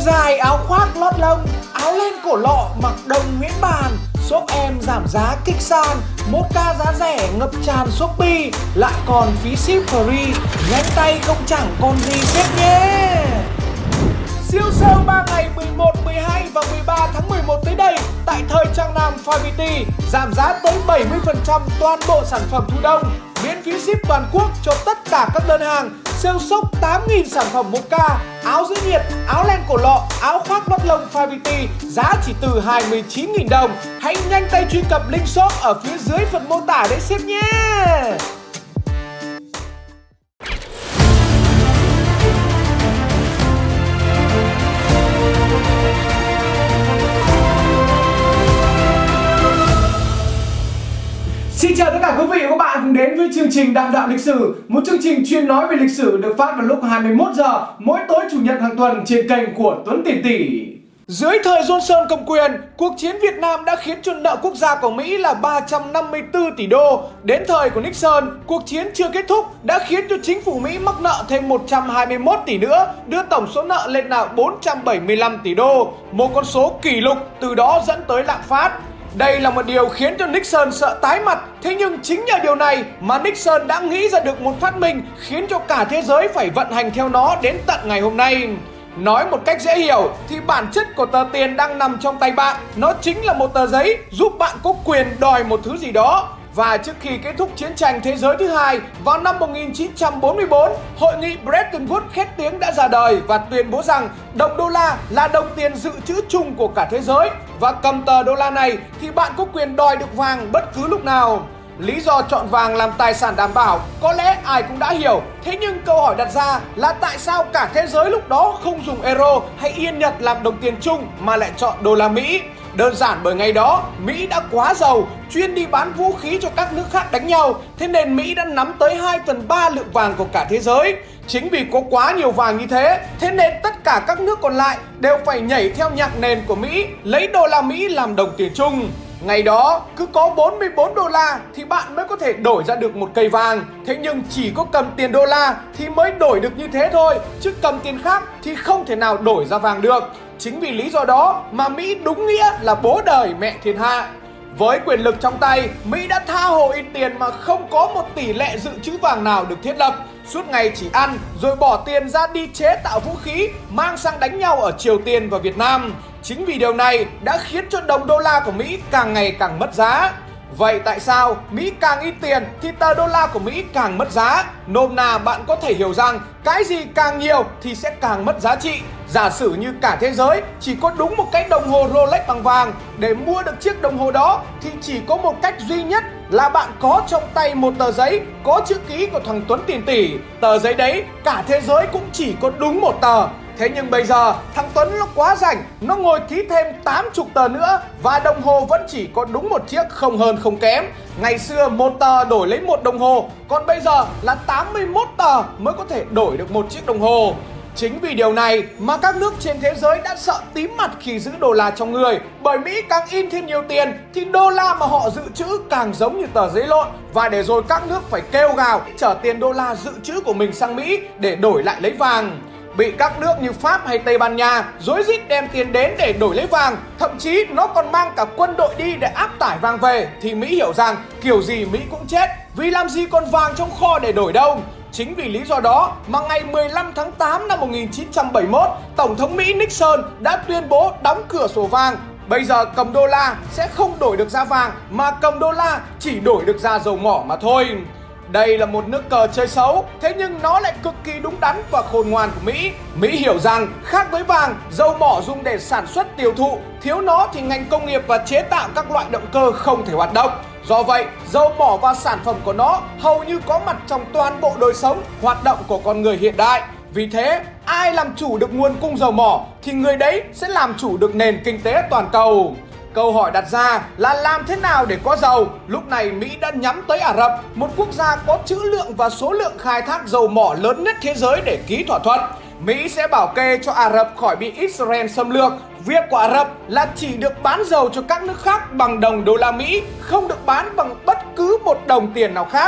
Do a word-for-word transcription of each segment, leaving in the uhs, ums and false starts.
dài, áo khoác lót lông, áo len cổ lọ, mặc đồng miễn bàn. Shop em giảm giá kích san, một ca giá rẻ ngập tràn Shopee, lại còn phí ship free, nhanh tay không chẳng còn gì sếp nhé. Siêu sale ba ngày mười một, mười hai và mười ba tháng mười một tới đây tại Thời Trang Nam Fivity, giảm giá tới bảy mươi phần trăm toàn bộ sản phẩm thu đông, miễn phí ship toàn quốc cho tất cả các đơn hàng. Sale sốc tám nghìn sản phẩm một ca, áo giữ nhiệt, áo len cổ lọ, áo khoác lót lông Fivity, giá chỉ từ hai mươi chín nghìn đồng. Hãy nhanh tay truy cập link shop ở phía dưới phần mô tả để ship nhé. Xin chào tất cả quý vị và các bạn cùng đến với chương trình Đàm Đạo Lịch Sử, một chương trình chuyên nói về lịch sử được phát vào lúc hai mươi mốt giờ mỗi tối chủ nhật hàng tuần trên kênh của Tuấn Tiền Tỷ. Dưới thời Johnson cầm quyền, cuộc chiến Việt Nam đã khiến cho nợ quốc gia của Mỹ là ba trăm năm mươi tư tỷ đô. Đến thời của Nixon, cuộc chiến chưa kết thúc đã khiến cho chính phủ Mỹ mắc nợ thêm một trăm hai mươi mốt tỷ nữa, đưa tổng số nợ lên là bốn trăm bảy mươi lăm tỷ đô, một con số kỷ lục, từ đó dẫn tới lạm phát. Đây là một điều khiến cho Nixon sợ tái mặt. Thế nhưng chính nhờ điều này mà Nixon đã nghĩ ra được một phát minh khiến cho cả thế giới phải vận hành theo nó đến tận ngày hôm nay. Nói một cách dễ hiểu thì bản chất của tờ tiền đang nằm trong tay bạn. Nó chính là một tờ giấy giúp bạn có quyền đòi một thứ gì đó. Và trước khi kết thúc chiến tranh thế giới thứ hai vào năm một nghìn chín trăm bốn mươi tư, hội nghị Bretton Woods khét tiếng đã ra đời và tuyên bố rằng đồng đô la là đồng tiền dự trữ chung của cả thế giới. Và cầm tờ đô la này thì bạn có quyền đòi được vàng bất cứ lúc nào. Lý do chọn vàng làm tài sản đảm bảo có lẽ ai cũng đã hiểu. Thế nhưng câu hỏi đặt ra là tại sao cả thế giới lúc đó không dùng euro hay yên Nhật làm đồng tiền chung mà lại chọn đô la Mỹ? Đơn giản bởi ngày đó Mỹ đã quá giàu, chuyên đi bán vũ khí cho các nước khác đánh nhau. Thế nên Mỹ đã nắm tới hai phần ba lượng vàng của cả thế giới. Chính vì có quá nhiều vàng như thế, thế nên tất cả các nước còn lại đều phải nhảy theo nhạc nền của Mỹ, lấy đô la Mỹ làm đồng tiền chung. Ngày đó cứ có bốn mươi bốn đô la thì bạn mới có thể đổi ra được một cây vàng. Thế nhưng chỉ có cầm tiền đô la thì mới đổi được như thế thôi, chứ cầm tiền khác thì không thể nào đổi ra vàng được. Chính vì lý do đó mà Mỹ đúng nghĩa là bố đời mẹ thiên hạ. Với quyền lực trong tay, Mỹ đã tha hồ in tiền mà không có một tỷ lệ dự trữ vàng nào được thiết lập. Suốt ngày chỉ ăn rồi bỏ tiền ra đi chế tạo vũ khí, mang sang đánh nhau ở Triều Tiên và Việt Nam. Chính vì điều này đã khiến cho đồng đô la của Mỹ càng ngày càng mất giá. Vậy tại sao Mỹ càng in tiền thì tờ đô la của Mỹ càng mất giá? Nôm na bạn có thể hiểu rằng cái gì càng nhiều thì sẽ càng mất giá trị. Giả sử như cả thế giới chỉ có đúng một cái đồng hồ Rolex bằng vàng, để mua được chiếc đồng hồ đó thì chỉ có một cách duy nhất là bạn có trong tay một tờ giấy có chữ ký của thằng Tuấn Tiền Tỷ. Tờ giấy đấy cả thế giới cũng chỉ có đúng một tờ. Thế nhưng bây giờ thằng Tuấn nó quá rảnh, nó ngồi ký thêm tám mươi tờ nữa và đồng hồ vẫn chỉ có đúng một chiếc, không hơn không kém. Ngày xưa một tờ đổi lấy một đồng hồ, còn bây giờ là tám mươi mốt tờ mới có thể đổi được một chiếc đồng hồ. Chính vì điều này mà các nước trên thế giới đã sợ tím mặt khi giữ đô la trong người. Bởi Mỹ càng in thêm nhiều tiền thì đô la mà họ dự trữ càng giống như tờ giấy lộn. Và để rồi các nước phải kêu gào chở tiền đô la dự trữ của mình sang Mỹ để đổi lại lấy vàng. Bị các nước như Pháp hay Tây Ban Nha rối rít đem tiền đến để đổi lấy vàng, thậm chí nó còn mang cả quân đội đi để áp tải vàng về, thì Mỹ hiểu rằng kiểu gì Mỹ cũng chết, vì làm gì còn vàng trong kho để đổi đâu. Chính vì lý do đó mà ngày mười lăm tháng tám năm một nghìn chín trăm bảy mươi mốt, Tổng thống Mỹ Nixon đã tuyên bố đóng cửa sổ vàng. Bây giờ cầm đô la sẽ không đổi được ra vàng, mà cầm đô la chỉ đổi được ra dầu mỏ mà thôi. Đây là một nước cờ chơi xấu, thế nhưng nó lại cực kỳ đúng đắn và khôn ngoan của Mỹ. Mỹ hiểu rằng khác với vàng, dầu mỏ dùng để sản xuất tiêu thụ, thiếu nó thì ngành công nghiệp và chế tạo các loại động cơ không thể hoạt động. Do vậy, dầu mỏ và sản phẩm của nó hầu như có mặt trong toàn bộ đời sống, hoạt động của con người hiện đại. Vì thế, ai làm chủ được nguồn cung dầu mỏ thì người đấy sẽ làm chủ được nền kinh tế toàn cầu. Câu hỏi đặt ra là làm thế nào để có dầu? Lúc này Mỹ đã nhắm tới Ả Rập, một quốc gia có trữ lượng và số lượng khai thác dầu mỏ lớn nhất thế giới, để ký thỏa thuận. Mỹ sẽ bảo kê cho Ả Rập khỏi bị Israel xâm lược. Việc của Ả Rập là chỉ được bán dầu cho các nước khác bằng đồng đô la Mỹ, không được bán bằng bất cứ một đồng tiền nào khác.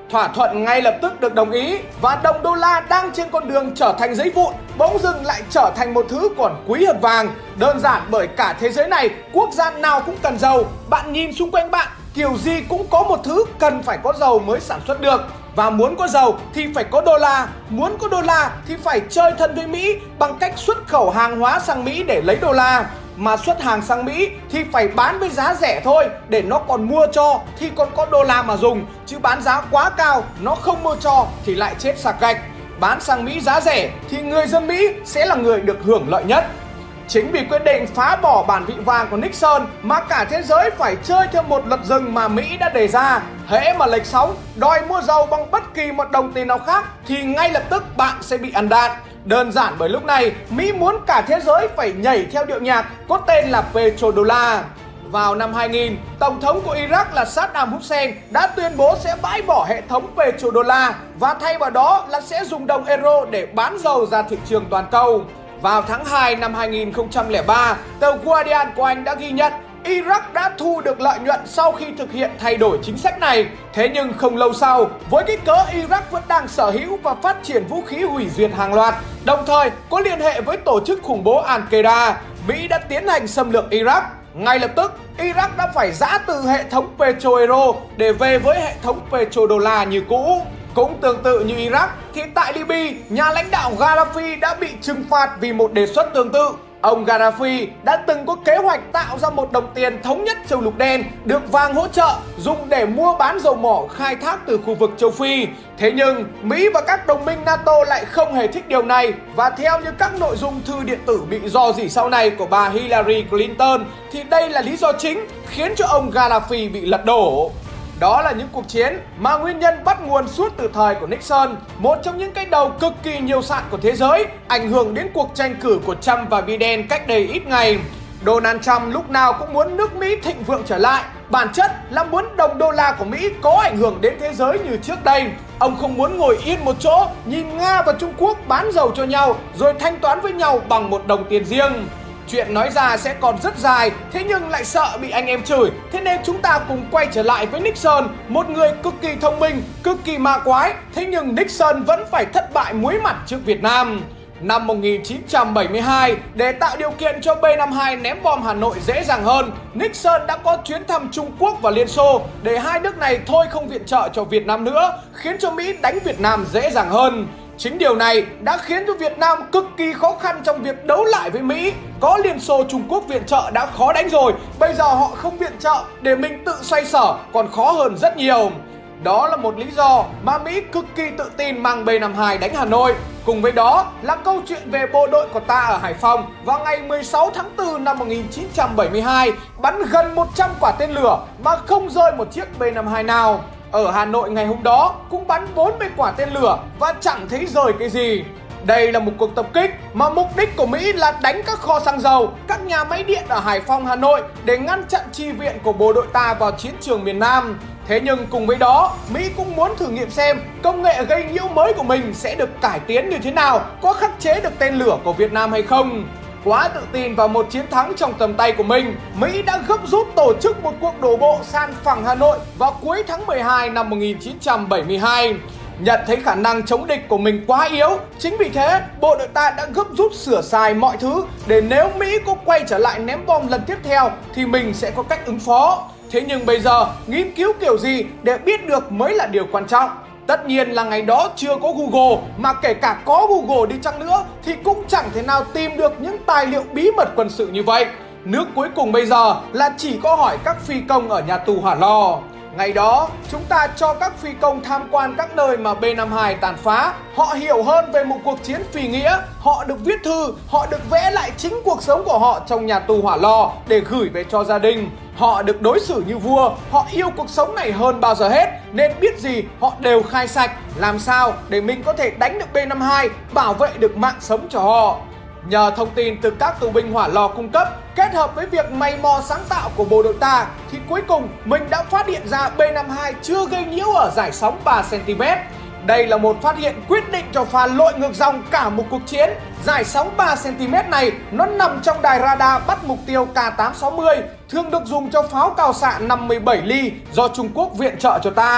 Thỏa thuận ngay lập tức được đồng ý và đồng đô la đang trên con đường trở thành giấy vụn bỗng dưng lại trở thành một thứ còn quý hơn vàng. Đơn giản bởi cả thế giới này, quốc gia nào cũng cần dầu. Bạn nhìn xung quanh bạn, kiểu gì cũng có một thứ cần phải có dầu mới sản xuất được. Và muốn có dầu thì phải có đô la, muốn có đô la thì phải chơi thân với Mỹ bằng cách xuất khẩu hàng hóa sang Mỹ để lấy đô la. Mà xuất hàng sang Mỹ thì phải bán với giá rẻ thôi, để nó còn mua cho thì còn có đô la mà dùng. Chứ bán giá quá cao, nó không mua cho thì lại chết sạc gạch. Bán sang Mỹ giá rẻ thì người dân Mỹ sẽ là người được hưởng lợi nhất. Chính vì quyết định phá bỏ bản vị vàng của Nixon mà cả thế giới phải chơi theo một luật rừng mà Mỹ đã đề ra. Hễ mà lệch sóng, đòi mua dầu bằng bất kỳ một đồng tiền nào khác thì ngay lập tức bạn sẽ bị ăn đạn. Đơn giản bởi lúc này, Mỹ muốn cả thế giới phải nhảy theo điệu nhạc có tên là petrodollar. Vào năm hai nghìn, Tổng thống của Iraq là Saddam Hussein đã tuyên bố sẽ bãi bỏ hệ thống petrodollar và thay vào đó là sẽ dùng đồng euro để bán dầu ra thị trường toàn cầu. Vào tháng hai năm hai nghìn không trăm lẻ ba, tờ Guardian của Anh đã ghi nhận Iraq đã thu được lợi nhuận sau khi thực hiện thay đổi chính sách này. Thế nhưng không lâu sau, với cái cớ Iraq vẫn đang sở hữu và phát triển vũ khí hủy diệt hàng loạt, đồng thời có liên hệ với tổ chức khủng bố Al-Qaeda, Mỹ đã tiến hành xâm lược Iraq. Ngay lập tức, Iraq đã phải giã từ hệ thống petro-euro để về với hệ thống petrodollar như cũ. Cũng tương tự như Iraq, thì tại Libya, nhà lãnh đạo Gaddafi đã bị trừng phạt vì một đề xuất tương tự. Ông Gaddafi đã từng có kế hoạch tạo ra một đồng tiền thống nhất châu lục đen được vàng hỗ trợ dùng để mua bán dầu mỏ khai thác từ khu vực châu Phi. Thế nhưng Mỹ và các đồng minh NATO lại không hề thích điều này, và theo như các nội dung thư điện tử bị rò rỉ sau này của bà Hillary Clinton thì đây là lý do chính khiến cho ông Gaddafi bị lật đổ. Đó là những cuộc chiến mà nguyên nhân bắt nguồn suốt từ thời của Nixon, một trong những cái đầu cực kỳ nhiều sạn của thế giới, ảnh hưởng đến cuộc tranh cử của Trump và Biden cách đây ít ngày. Donald Trump lúc nào cũng muốn nước Mỹ thịnh vượng trở lại, bản chất là muốn đồng đô la của Mỹ có ảnh hưởng đến thế giới như trước đây. Ông không muốn ngồi yên một chỗ, nhìn Nga và Trung Quốc bán dầu cho nhau rồi thanh toán với nhau bằng một đồng tiền riêng. Chuyện nói ra sẽ còn rất dài, thế nhưng lại sợ bị anh em chửi. Thế nên chúng ta cùng quay trở lại với Nixon, một người cực kỳ thông minh, cực kỳ ma quái. Thế nhưng Nixon vẫn phải thất bại muối mặt trước Việt Nam. Năm một nghìn chín trăm bảy mươi hai, để tạo điều kiện cho B năm mươi hai ném bom Hà Nội dễ dàng hơn, Nixon đã có chuyến thăm Trung Quốc và Liên Xô để hai nước này thôi không viện trợ cho Việt Nam nữa, khiến cho Mỹ đánh Việt Nam dễ dàng hơn. Chính điều này đã khiến cho Việt Nam cực kỳ khó khăn trong việc đấu lại với Mỹ. Có Liên Xô Trung Quốc viện trợ đã khó đánh rồi, bây giờ họ không viện trợ để mình tự xoay sở còn khó hơn rất nhiều. Đó là một lý do mà Mỹ cực kỳ tự tin mang B năm mươi hai đánh Hà Nội. Cùng với đó là câu chuyện về bộ đội của ta ở Hải Phòng vào ngày mười sáu tháng tư năm một nghìn chín trăm bảy mươi hai, bắn gần một trăm quả tên lửa mà không rơi một chiếc B năm mươi hai nào. Ở Hà Nội ngày hôm đó cũng bắn bốn mươi quả tên lửa và chẳng thấy rời cái gì. Đây là một cuộc tập kích mà mục đích của Mỹ là đánh các kho xăng dầu, các nhà máy điện ở Hải Phòng, Hà Nội để ngăn chặn chi viện của bộ đội ta vào chiến trường miền Nam. Thế nhưng cùng với đó, Mỹ cũng muốn thử nghiệm xem công nghệ gây nhiễu mới của mình sẽ được cải tiến như thế nào, có khắc chế được tên lửa của Việt Nam hay không. Quá tự tin vào một chiến thắng trong tầm tay của mình, Mỹ đã gấp rút tổ chức một cuộc đổ bộ san phẳng Hà Nội vào cuối tháng mười hai năm một nghìn chín trăm bảy mươi hai. Nhận thấy khả năng chống địch của mình quá yếu, chính vì thế bộ đội ta đã gấp rút sửa sai mọi thứ để nếu Mỹ có quay trở lại ném bom lần tiếp theo thì mình sẽ có cách ứng phó. Thế nhưng bây giờ nghiên cứu kiểu gì để biết được mới là điều quan trọng. Tất nhiên là ngày đó chưa có Google, mà kể cả có Google đi chăng nữa thì cũng chẳng thể nào tìm được những tài liệu bí mật quân sự như vậy. Nước cuối cùng bây giờ là chỉ có hỏi các phi công ở nhà tù Hỏa Lò. Ngày đó, chúng ta cho các phi công tham quan các nơi mà B năm mươi hai tàn phá. Họ hiểu hơn về một cuộc chiến phi nghĩa. Họ được viết thư, họ được vẽ lại chính cuộc sống của họ trong nhà tù Hỏa Lò để gửi về cho gia đình. Họ được đối xử như vua, họ yêu cuộc sống này hơn bao giờ hết, nên biết gì họ đều khai sạch, làm sao để mình có thể đánh được B năm mươi hai, bảo vệ được mạng sống cho họ. Nhờ thông tin từ các tù binh Hỏa Lò cung cấp, kết hợp với việc mày mò sáng tạo của bộ đội ta, thì cuối cùng mình đã phát hiện ra B năm mươi hai chưa gây nhiễu ở dải sóng ba xăng ti mét. Đây là một phát hiện quyết định cho pha lội ngược dòng cả một cuộc chiến. Dải sóng ba xăng ti mét này nó nằm trong đài radar bắt mục tiêu K tám sáu mươi, thường được dùng cho pháo cao xạ năm mươi bảy ly do Trung Quốc viện trợ cho ta.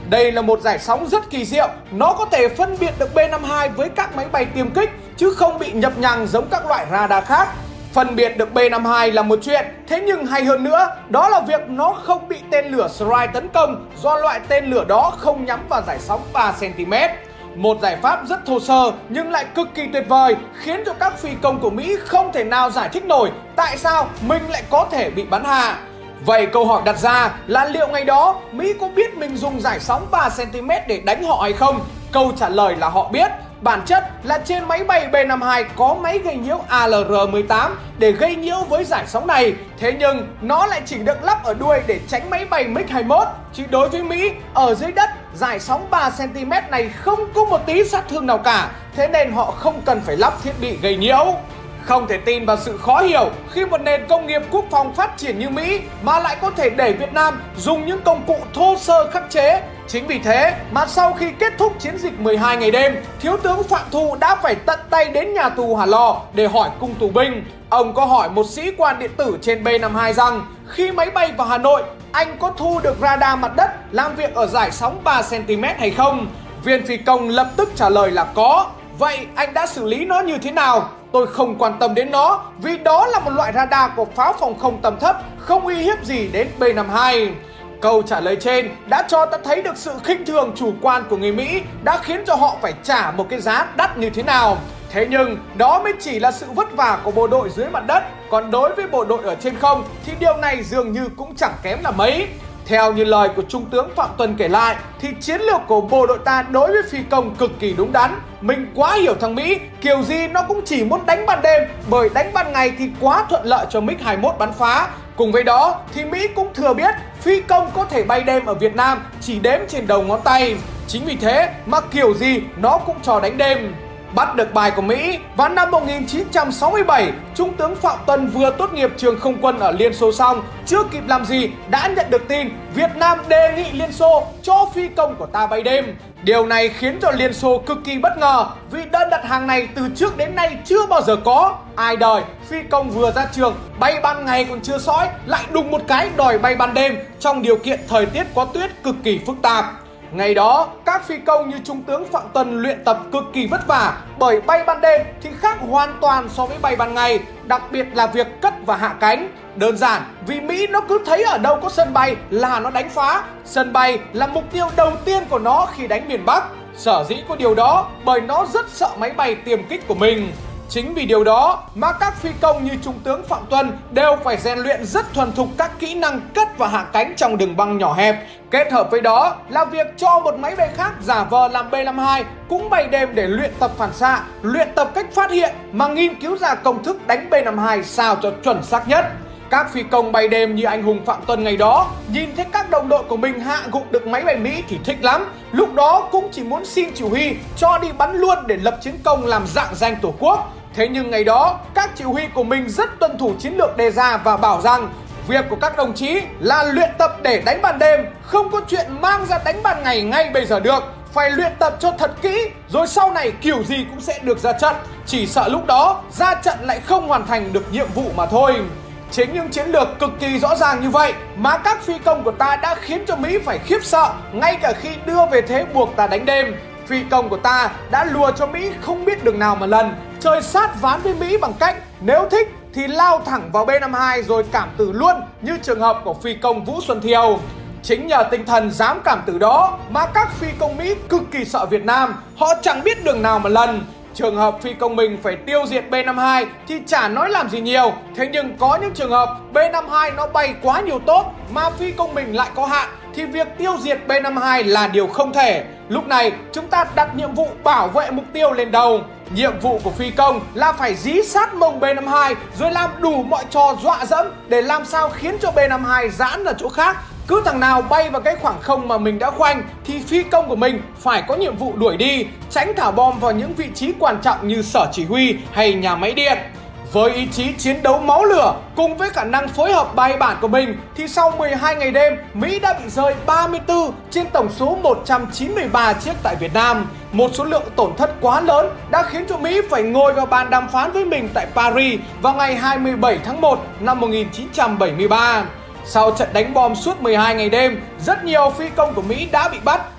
Đây là một giải sóng rất kỳ diệu, nó có thể phân biệt được B năm mươi hai với các máy bay tiêm kích chứ không bị nhập nhằng giống các loại radar khác. Phân biệt được B năm mươi hai là một chuyện, thế nhưng hay hơn nữa đó là việc nó không bị tên lửa Strike tấn công do loại tên lửa đó không nhắm vào dải sóng ba xăng ti mét. Một giải pháp rất thô sơ nhưng lại cực kỳ tuyệt vời, khiến cho các phi công của Mỹ không thể nào giải thích nổi tại sao mình lại có thể bị bắn hạ. Vậy câu hỏi đặt ra là liệu ngày đó Mỹ có biết mình dùng dải sóng ba xăng ti mét để đánh họ hay không? Câu trả lời là họ biết. Bản chất là trên máy bay B năm mươi hai có máy gây nhiễu A L R mười tám để gây nhiễu với dải sóng này. Thế nhưng nó lại chỉ được lắp ở đuôi để tránh máy bay MiG hai mươi mốt. Chứ đối với Mỹ, ở dưới đất, dải sóng ba xăng ti mét này không có một tí sát thương nào cả. Thế nên họ không cần phải lắp thiết bị gây nhiễu. Không thể tin vào sự khó hiểu khi một nền công nghiệp quốc phòng phát triển như Mỹ mà lại có thể để Việt Nam dùng những công cụ thô sơ khắc chế. Chính vì thế mà sau khi kết thúc chiến dịch mười hai ngày đêm, Thiếu tướng Phạm Thu đã phải tận tay đến nhà tù Hỏa Lò để hỏi cung tù binh. Ông có hỏi một sĩ quan điện tử trên B năm mươi hai rằng khi máy bay vào Hà Nội, anh có thu được radar mặt đất làm việc ở dải sóng ba xăng ti mét hay không? Viên phi công lập tức trả lời là có. Vậy anh đã xử lý nó như thế nào? Tôi không quan tâm đến nó vì đó là một loại radar của pháo phòng không tầm thấp, không uy hiếp gì đến B năm mươi hai. Câu trả lời trên đã cho ta thấy được sự khinh thường chủ quan của người Mỹ đã khiến cho họ phải trả một cái giá đắt như thế nào. Thế nhưng đó mới chỉ là sự vất vả của bộ đội dưới mặt đất, còn đối với bộ đội ở trên không thì điều này dường như cũng chẳng kém là mấy. Theo như lời của Trung tướng Phạm Tuân kể lại thì chiến lược của bộ đội ta đối với phi công cực kỳ đúng đắn. Mình quá hiểu thằng Mỹ, kiểu gì nó cũng chỉ muốn đánh ban đêm, bởi đánh ban ngày thì quá thuận lợi cho MiG hai mươi mốt bắn phá. Cùng với đó thì Mỹ cũng thừa biết phi công có thể bay đêm ở Việt Nam chỉ đếm trên đầu ngón tay. Chính vì thế mà kiểu gì nó cũng cho đánh đêm. Bắt được bài của Mỹ, vào năm một nghìn chín trăm sáu mươi bảy, Trung tướng Phạm Tuân vừa tốt nghiệp trường không quân ở Liên Xô xong, chưa kịp làm gì đã nhận được tin Việt Nam đề nghị Liên Xô cho phi công của ta bay đêm. Điều này khiến cho Liên Xô cực kỳ bất ngờ vì đơn đặt hàng này từ trước đến nay chưa bao giờ có. Ai đời, phi công vừa ra trường, bay ban ngày còn chưa sõi, lại đùng một cái đòi bay ban đêm trong điều kiện thời tiết có tuyết cực kỳ phức tạp. Ngày đó, các phi công như Trung tướng Phạm Tuân luyện tập cực kỳ vất vả bởi bay ban đêm thì khác hoàn toàn so với bay ban ngày, đặc biệt là việc cất và hạ cánh. Đơn giản vì Mỹ nó cứ thấy ở đâu có sân bay là nó đánh phá. Sân bay là mục tiêu đầu tiên của nó khi đánh miền Bắc. Sở dĩ có điều đó bởi nó rất sợ máy bay tiêm kích của mình. Chính vì điều đó mà các phi công như Trung tướng Phạm Tuân đều phải rèn luyện rất thuần thục các kỹ năng cất và hạ cánh trong đường băng nhỏ hẹp. Kết hợp với đó là việc cho một máy bay khác giả vờ làm B năm mươi hai cũng bay đêm để luyện tập phản xạ, luyện tập cách phát hiện mà nghiên cứu ra công thức đánh B năm mươi hai sao cho chuẩn xác nhất. Các phi công bay đêm như anh hùng Phạm Tuân ngày đó nhìn thấy các đồng đội của mình hạ gục được máy bay Mỹ thì thích lắm. Lúc đó cũng chỉ muốn xin chỉ huy cho đi bắn luôn để lập chiến công làm rạng danh Tổ quốc. Thế nhưng ngày đó các chỉ huy của mình rất tuân thủ chiến lược đề ra và bảo rằng việc của các đồng chí là luyện tập để đánh ban đêm, không có chuyện mang ra đánh ban ngày ngay bây giờ được. Phải luyện tập cho thật kỹ, rồi sau này kiểu gì cũng sẽ được ra trận. Chỉ sợ lúc đó ra trận lại không hoàn thành được nhiệm vụ mà thôi. Chính những chiến lược cực kỳ rõ ràng như vậy mà các phi công của ta đã khiến cho Mỹ phải khiếp sợ ngay cả khi đưa về thế buộc ta đánh đêm. Phi công của ta đã lùa cho Mỹ không biết đường nào mà lần, chơi sát ván với Mỹ bằng cách nếu thích thì lao thẳng vào B năm mươi hai rồi cảm tử luôn, như trường hợp của phi công Vũ Xuân Thiều. Chính nhờ tinh thần dám cảm tử đó mà các phi công Mỹ cực kỳ sợ Việt Nam, họ chẳng biết đường nào mà lần. Trường hợp phi công mình phải tiêu diệt B năm mươi hai thì chả nói làm gì nhiều. Thế nhưng có những trường hợp B năm mươi hai nó bay quá nhiều tốt mà phi công mình lại có hạn thì việc tiêu diệt B năm mươi hai là điều không thể. Lúc này chúng ta đặt nhiệm vụ bảo vệ mục tiêu lên đầu. Nhiệm vụ của phi công là phải dí sát mông B năm mươi hai rồi làm đủ mọi trò dọa dẫm để làm sao khiến cho B năm mươi hai giãn ở chỗ khác. Cứ thằng nào bay vào cái khoảng không mà mình đã khoanh thì phi công của mình phải có nhiệm vụ đuổi đi, tránh thả bom vào những vị trí quan trọng như sở chỉ huy hay nhà máy điện. Với ý chí chiến đấu máu lửa cùng với khả năng phối hợp bài bản của mình thì sau mười hai ngày đêm, Mỹ đã bị rơi ba mươi tư trên tổng số một trăm chín mươi ba chiếc tại Việt Nam. Một số lượng tổn thất quá lớn đã khiến cho Mỹ phải ngồi vào bàn đàm phán với mình tại Paris vào ngày hai mươi bảy tháng một năm một nghìn chín trăm bảy mươi ba. Sau trận đánh bom suốt mười hai ngày đêm, rất nhiều phi công của Mỹ đã bị bắt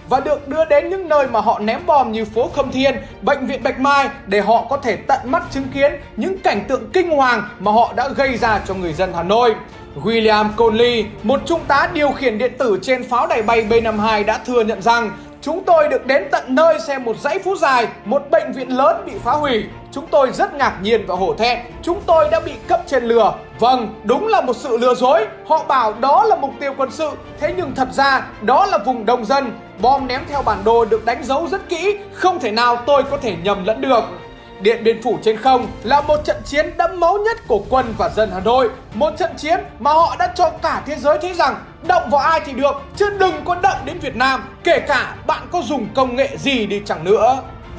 và được đưa đến những nơi mà họ ném bom như phố Khâm Thiên, bệnh viện Bạch Mai để họ có thể tận mắt chứng kiến những cảnh tượng kinh hoàng mà họ đã gây ra cho người dân Hà Nội. William Conley, một trung tá điều khiển điện tử trên pháo đài bay B năm mươi hai đã thừa nhận rằng: chúng tôi được đến tận nơi xem một dãy phố dài, một bệnh viện lớn bị phá hủy. Chúng tôi rất ngạc nhiên và hổ thẹn. Chúng tôi đã bị cấp trên lừa. Vâng, đúng là một sự lừa dối. Họ bảo đó là mục tiêu quân sự, thế nhưng thật ra đó là vùng đông dân. Bom ném theo bản đồ được đánh dấu rất kỹ, không thể nào tôi có thể nhầm lẫn được. Điện Biên Phủ trên không là một trận chiến đẫm máu nhất của quân và dân Hà Nội. Một trận chiến mà họ đã cho cả thế giới thấy rằng động vào ai thì được, chứ đừng có động đến Việt Nam, kể cả bạn có dùng công nghệ gì đi chăng nữa.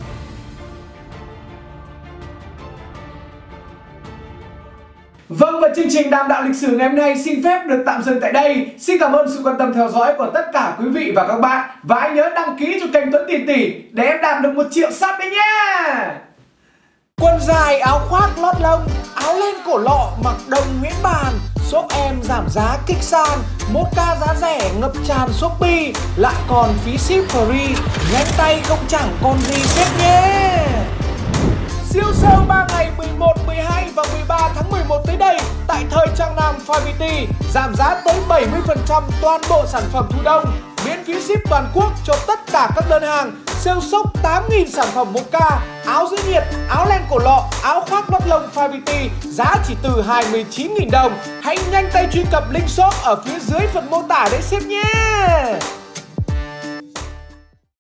Vâng, và chương trình Đàm đạo lịch sử ngày hôm nay xin phép được tạm dừng tại đây. Xin cảm ơn sự quan tâm theo dõi của tất cả quý vị và các bạn. Và hãy nhớ đăng ký cho kênh Tuấn Tiền Tỷ để em đạt được một triệu sub đấy nhé. Quần dài, áo khoác lót lông, áo len cổ lọ mặc đồng Nguyễn Bàn. Shop em giảm giá kích sàn, một ca giá rẻ ngập tràn Shopee, lại còn phí ship free, nhanh tay không chẳng còn gì xếp nhé. Siêu sale ba ngày mười một, mười hai và mười ba tháng mười một tới đây tại Thời Trang Nam Favity, giảm giá tới bảy mươi phần trăm toàn bộ sản phẩm thu đông, miễn phí ship toàn quốc cho tất cả các đơn hàng. Sale sốc tám nghìn sản phẩm một ca, áo giữ nhiệt, áo len cổ lọ, áo khoác lót lông Favity, giá chỉ từ hai mươi chín nghìn đồng. Hãy nhanh tay truy cập link shop ở phía dưới phần mô tả để ship nhé.